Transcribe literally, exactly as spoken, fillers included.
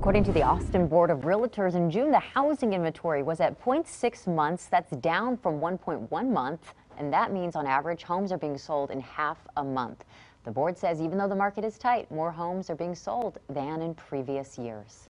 According to the Austin Board of Realtors, in June, the housing inventory was at zero point six months. That's down from one point one month, and that means on average, homes are being sold in half a month. The board says even though the market is tight, more homes are being sold than in previous years.